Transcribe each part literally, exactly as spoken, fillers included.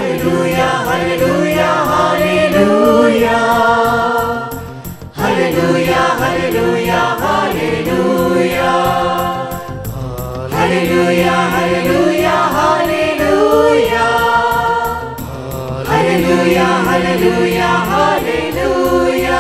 Hallelujah, hallelujah, hallelujah. Hallelujah, hallelujah, hallelujah. Hallelujah, hallelujah, hallelujah. Hallelujah, hallelujah, hallelujah.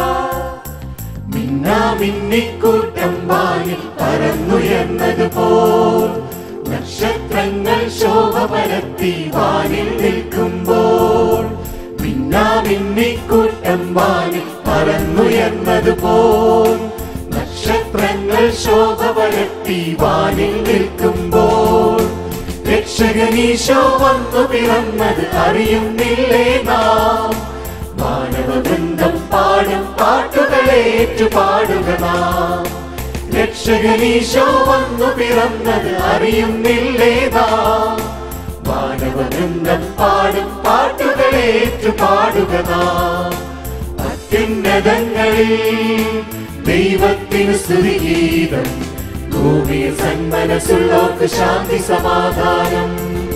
മിന്നാ മിന്നിക്കൂട്ടം വാനിൽ പറന്നുയർന്നതുപോൽ നക്ഷത്രങ്ങൾ ശോഭ പരത്തി വാനിൽ നിൽക്കുമ്പോൾ മിന്നാ മിന്നിക്കൂട്ടം വാനിൽ പറന്നുയർന്നതുപോൽ നക്ഷത്രങ്ങൾ ശോഭ പരത്തി വാനിൽ നിൽക്കുമ്പോൾ രക്ഷകനീശോ വന്നു പിറന്നത് അറിയുന്നില്ലേ നാം മാനവവൃന്ദം പാടും പാട്ടുകളേറ്റു പാടുക നാം രക്ഷകനീശോ വന്നു പിറന്നത് അറിയുന്നില്ലേ നാം മാനവവൃന്ദം പാടും പാട്ടുകളേറ്റു പാടുക നാം അത്യുന്നതങ്ങളിൽ ദൈവത്തിനു സ്തുതിഗീതം ഭൂമിയിൽ സന്മനസ്സുള്ളോർക്ക് ശാന്തി സമാധാനം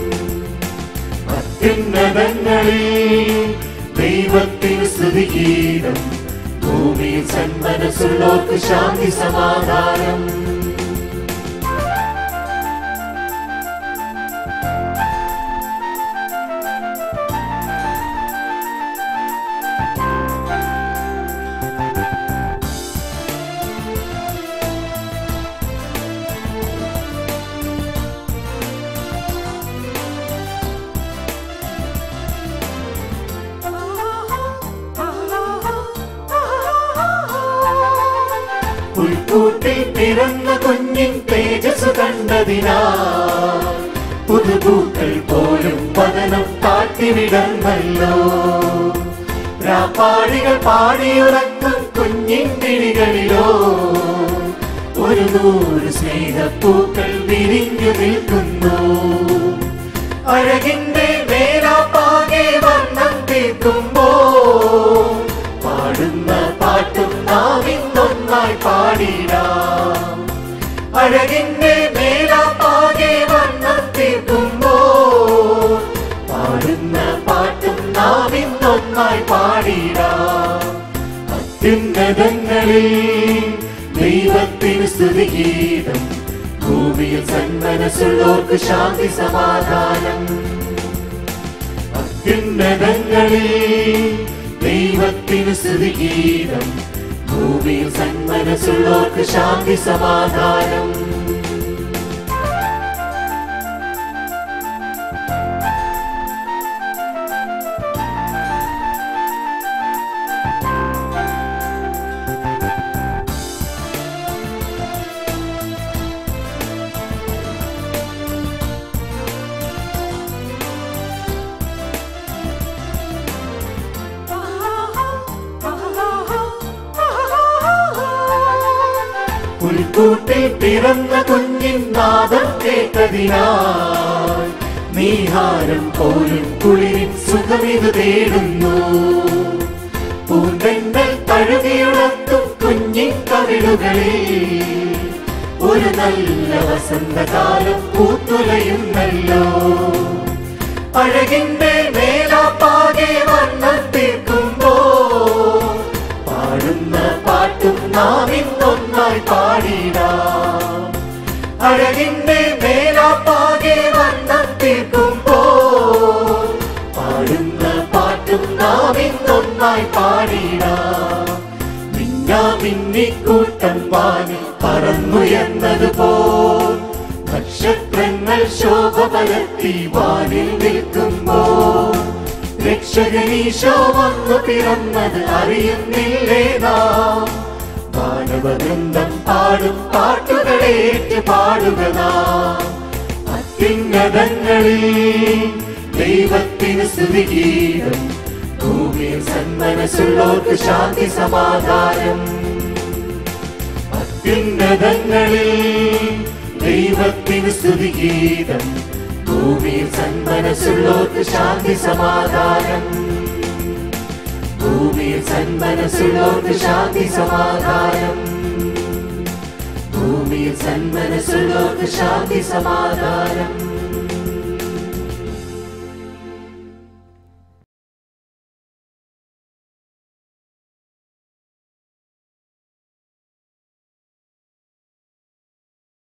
അത്യുന്നതങ്ങളിൽ ദൈവത്തിനു സ്തുതിഗീതം ഭൂമിയിൽ സന്മനസ്സുള്ളോർക്ക് ശാന്തി സമാധാനം പുൽക്കൂട്ടിൽ പിറന്ന കുഞ്ഞിൻ തേജസ് കണ്ടതിനാൽ പുതുപൂക്കൾ പോലും വദനം താഴ്ത്തിവിടന്നല്ലോ രാപ്പാടികൾ പാടിയുറക്കും കുഞ്ഞിൻ കിളികളിലോ ഒരു നൂറ് സ്നേഹപ്പൂക്കൾ വിരിഞ്ഞു നിൽക്കുന്നു അഴകിന്റെ മേലാപ്പാകെ വർണ്ണം തീർക്കുമ്പോ പാടുന്ന പാട്ടും നാവിന്നൊന്നായി പാടിടാം അഴകിന്റെ മേലാപ്പാകെ വർണ്ണം തീർക്കുമ്പോ പാടുന്ന പാട്ടും നാവിന്നൊന്നായി പാടിടാം അത്യുന്നതങ്ങളിൽ ദൈവത്തിനു സ്തുതിഗീതം ഭൂമിയിൽ സന്മനസ്സുള്ളോർക്ക് ശാന്തി സമാധാനം അത്യുന്നതങ്ങളിൽ ദൈവത്തിനു സ്തുതിഗീതം ഭൂമിയിൽ സന്മനസ്സുള്ളോർക്ക് ശാന്തി സമാധാനം പുൽക്കൂട്ടിൽ പിറന്ന കുഞ്ഞിൻ നാദം കേട്ടതിനാൽ നീഹാരം പോലും കുളിരിൻ സുഖമിത് തേടുന്നു പൂന്തെന്നൽ തഴുകിയുണർത്തും കുഞ്ഞിൻ കവിളുകളിൽ ഒരു നല്ല വസന്തകാലം പൂത്തുലയുന്നല്ലോ അഴകിന്റെ മേലാപ്പാകെ വർണ്ണം തീർക്കുമ്പോ പാടുന്ന പാട്ടും നാവിന്നൊന്നായി പാടിടാം അഴകിന്റെ മേലാപ്പാകെ വർണ്ണം തീർക്കുമ്പോ പാടുന്ന പാട്ടും നാവിന്നൊന്നായി പാടിടാം മിന്നാ മിന്നിക്കൂട്ടം വാനിൽ പറന്നുയർന്നതുപോൽ നക്ഷത്രങ്ങൾ ശോഭ പരത്തി വാനിൽ നിൽക്കുമ്പോൾ രക്ഷകനീശോ വന്നു പിറന്നത് അറിയുന്നില്ലേ നാം മാനവവൃന്ദം പാടും പാട്ടുകളേറ്റ് പാടുക നാം അത്യുന്നതങ്ങളിൽ ദൈവത്തിനു സ്തുതിഗീതം ഭൂമിയിൽ സന്മനസ്സുള്ളോർക്ക് ശാന്തി സമാധാനം അത്യുന്നതങ്ങളിൽ ദൈവത്തിനു സ്തുതിഗീതം ഭൂമിയിൽ സന്മനസ്സുള്ളോർക്ക് ശാന്തി സമാധാനം ഭൂമിയിൽ സന്മനസ്സുള്ളോർക്ക് ശാന്തി സമാധാനം ഭൂമിയിൽ സന്മനസ്സുള്ളോർക്ക് ശാന്തി സമാധാനം